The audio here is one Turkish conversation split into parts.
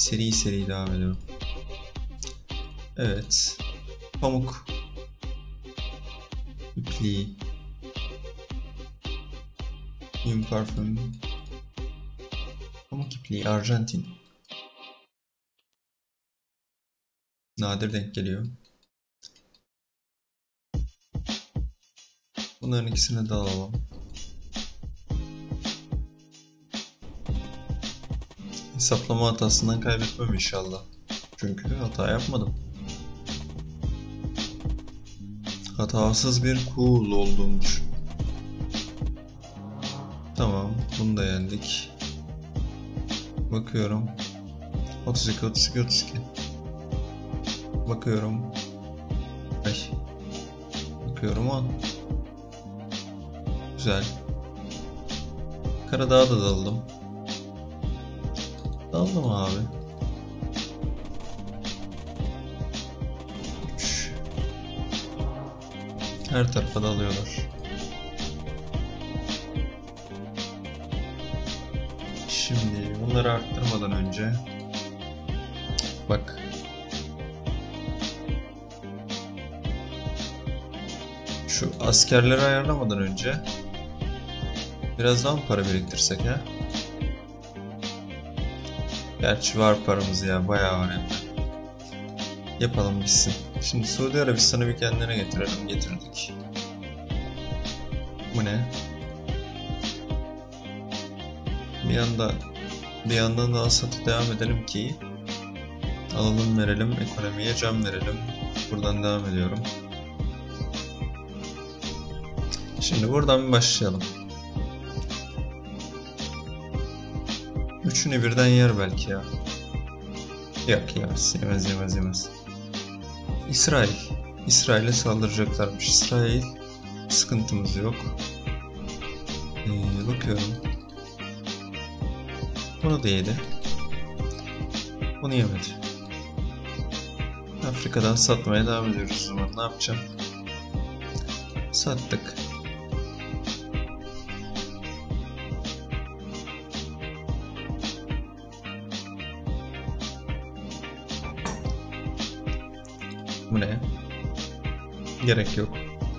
Seri seri devam ediyorum. Evet. Pamuk. İpliği. Yün parfüm. Pamuk ipliği. Arjantin. Nadir denk geliyor. Bunların ikisini de alalım. Hesaplama hatasından kaybetmem inşallah. Çünkü hata yapmadım. Hatasız bir cool olduğumu düşün. Tamam, bunu da yendik. Bakıyorum. 32, 32, 32. Bakıyorum. Ay. Bakıyorum 10. Güzel. Karadağ'a da daldım. Daldım abi. 3. Her tarafa dalıyorlar. Şimdi bunları arttırmadan önce bak. Şu askerleri ayarlamadan önce biraz daha mı para biriktirsek ha? Gerçi var paramız ya, bayağı var hem de. Yapalım bitsin. Şimdi Suudi Arabistan'ı bir kendine getirelim. Getirdik. Bu ne? Bir yandan da Asad'a devam edelim ki alalım verelim, ekonomiye can verelim. Buradan devam ediyorum. Şimdi buradan bir başlayalım. Üçünü birden yer belki ya. Yok yemez. İsrail'e saldıracaklarmış. İsrail sıkıntımız yok. Bakıyorum. Bunu da yedi. Bunu yemedi. Afrika'dan satmaya devam ediyoruz o zaman. Ne yapacağım? Sattık. Bu ne? Gerek yok.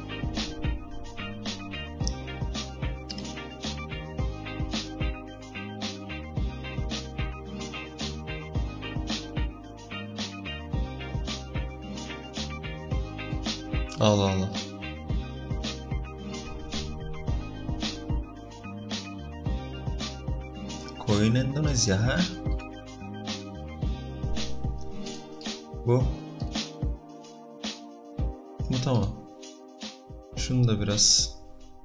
Allah Allah. Koyun Endonezya ha? Bu tamam. Şunu da biraz.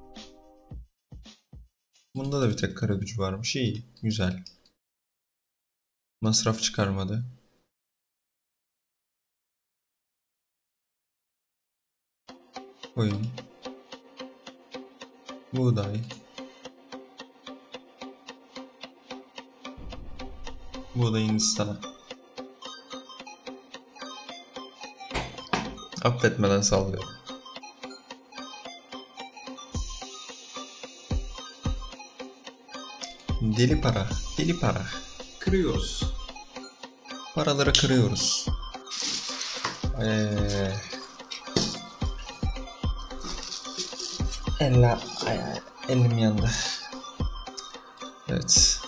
Bunda da bir tek kara gücü varmış. İyi, güzel. Masraf çıkarmadı. Koyun. Buğday. Buğday Hindistan'a. Affetmeden sallıyorum. Deli para. Kırıyoruz. Paraları kırıyoruz. Elim yandı. Evet.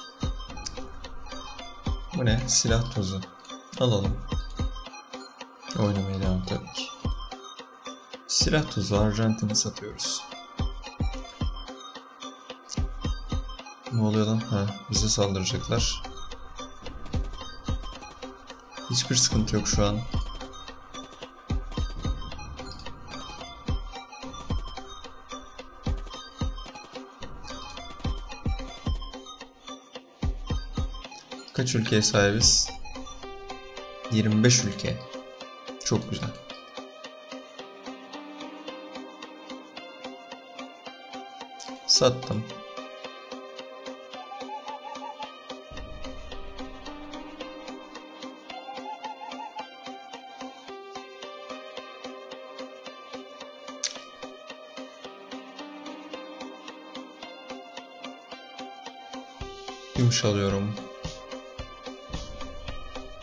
Bu ne? Silah tozu. Alalım. Oynamaya devam tabii ki. Silah tozu Arjantin'e satıyoruz. Ne oluyor lan? Ha, bize saldıracaklar. Hiçbir sıkıntı yok şu an. Kaç ülkeye sahibiz? 25 ülke. Çok güzel. Sattım. Gümüş alıyorum.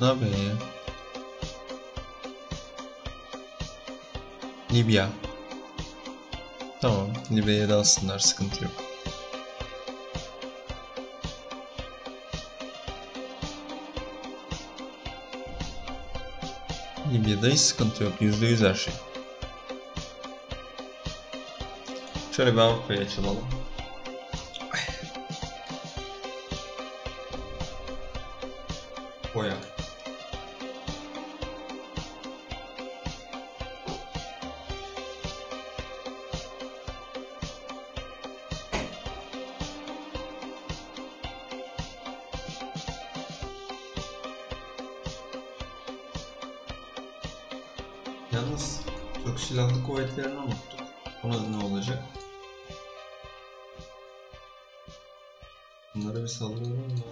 Ne yapıyorsun ya? Libya. Tamam. Libya'ya da alsınlar. Sıkıntı yok. Libya'da hiç sıkıntı yok. %100 her şey. Şöyle bir Avrupa'ya açılalım. Boya. Yalnız Türk Silahlı Kuvvetleri'ni unuttuk. Ona ne olacak? Bunlara bir saldıralım da.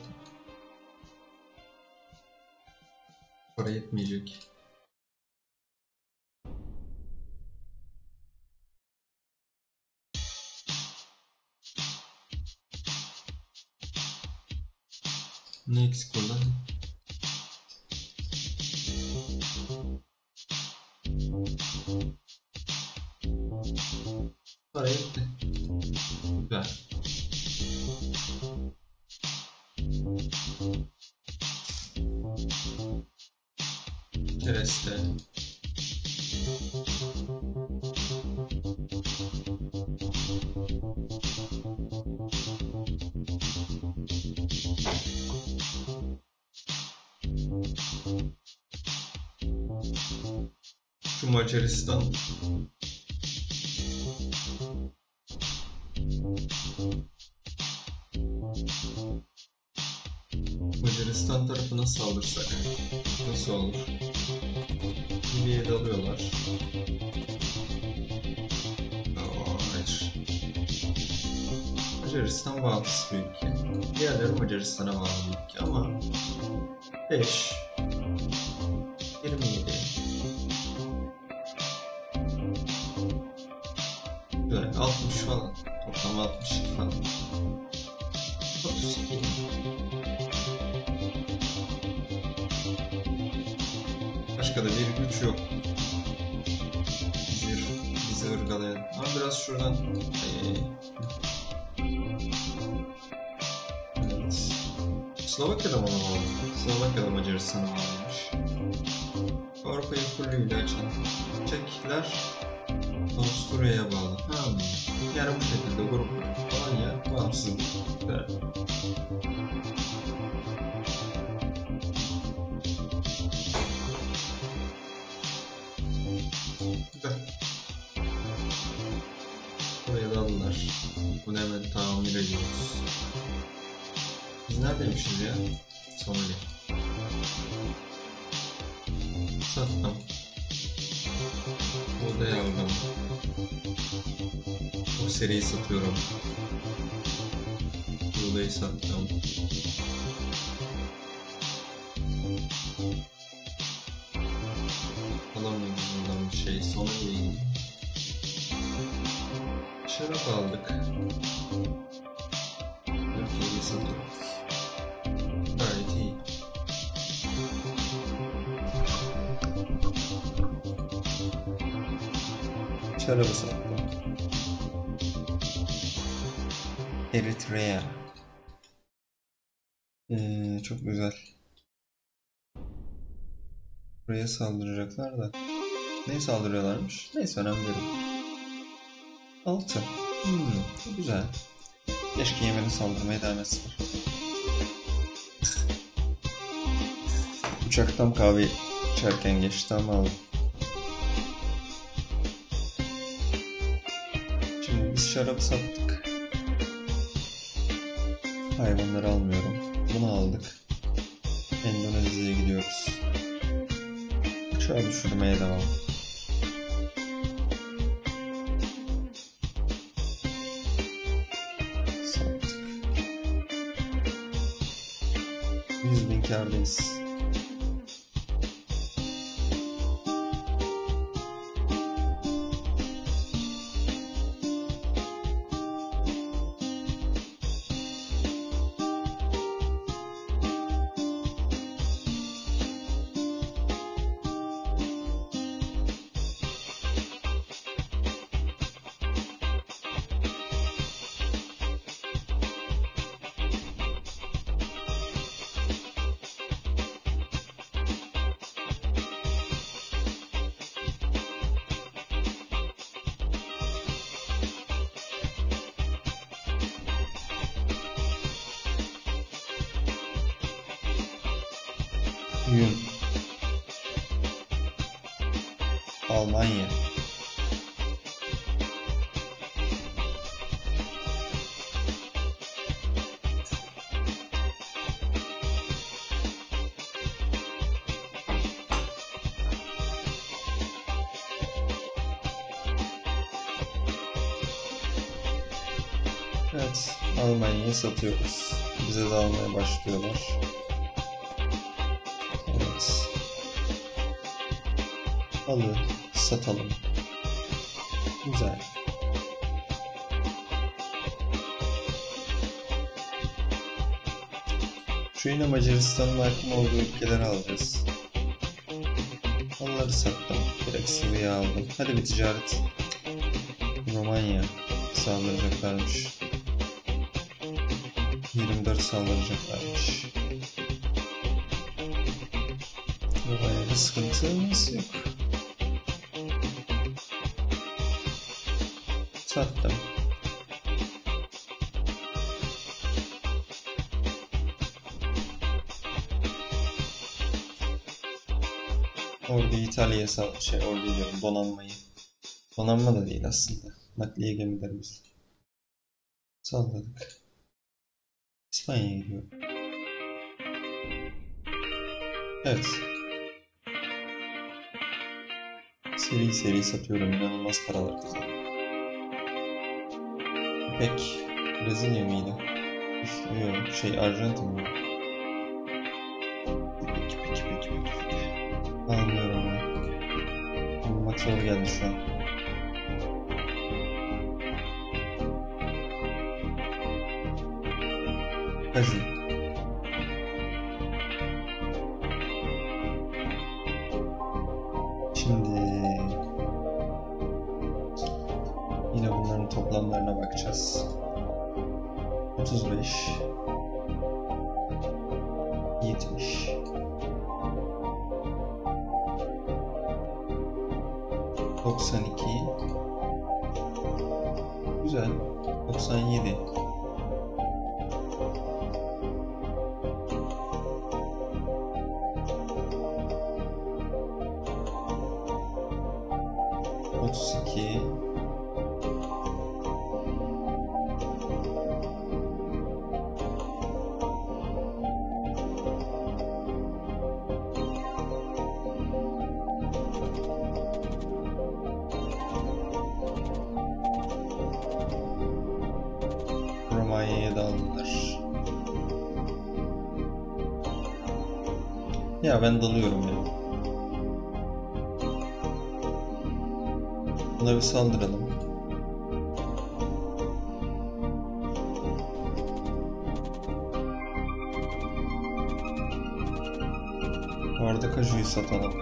Para yetmeyecek. Ne eksik orada? Para yetti. Güzel. Kereste. Şu Macaristan. Macaristan tarafına saldırsak nasıl olur? Libya'ya dalıyorlar. Hayır. Macaristan bağımsız bir ülke. Diğerleri Macaristan'a bağlı bir ülke ama 5 27 böyle 60 falan. Toplam 62 falan. 32. Başka da bir güç yok. Bizi ırgalayan. Ama biraz şuradan evet. Slovakya'da mı bağlı? Slovakya'da Macaristan'a bağlıymış. Avrupa'yı fullüyle açan Çekler Avusturya'ya bağlı. Yani bu şekilde grup Polonya bağımsız. Evet. Buraya da aldılar. Bunu hemen tamir ediyoruz. Biz neredeymişiz ya? Somali. Sattım. Buğday aldım. O seriyi satıyorum. Buğdayı sattım. Alamıyoruz buradan bir şey. Somali'yi. Şarap aldık. Ülkeyi satıyoruz. Gayet iyi. Şarabı sattım. Eritrea. Çok güzel. Buraya saldıracaklar da. Neye saldırıyorlarmış? Neyse önemli değil. 6. Çok güzel. Keşke Yemen'e saldırmaya devam etsinler. Uçaktan kahve içerken geçti ama aldım. Şimdi biz şarap sattık. Hayvanları almıyorum. Bunu aldık. Endonezya'ya gidiyoruz. Uçağı düşürmeye devam. Sattık. 100.000 kârdayız. Yun. Almanya. Evet, Almanya'ya satıyoruz. Bize de almaya başlıyorlar. Evet. Alı, satalım. Güzel. Şu yine Macaristan'ın hakim olduğu ülkeleri alacağız. Onları sattım. Direkt sıvıya aldım. Hadi bir ticaret. Romanya saldıracaklarmış. 24 saldıracaklarmış. Romanya'da sıkıntımız yok. Sattım. Orduyu İtalya'ya orduyu diyorum, donanmayı. Donanma da değil aslında. Nakliye gemilerimiz. Salladık. İspanya'ya gidiyor. Evet. Seri seri satıyorum. İnanılmaz paralar kazanıyorum. İpek Brezilya mıydı? Yok, Arjantin mi? İpek. Anlıyorum ben. Bulmak zor geldi şu an. Kaju. Şimdi yine bunların toplamlarına bakacağız. 35 70 92 güzel 97 32 Romanya'ya da aldılar. Ya ben dalıyorum ya. Buna bir saldıralım. Bu arada Kaju'yu satalım.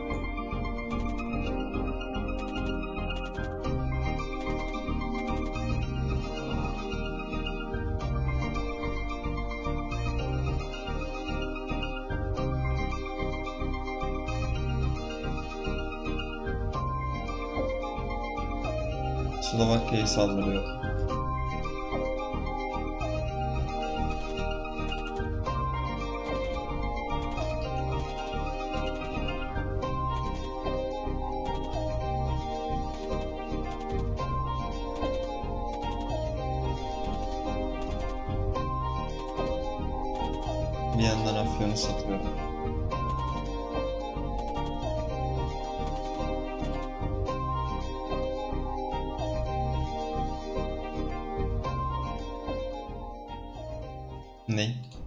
Slovakya'ya saldırıyor. Bir yandan Afyon'u satıyorum. Ne?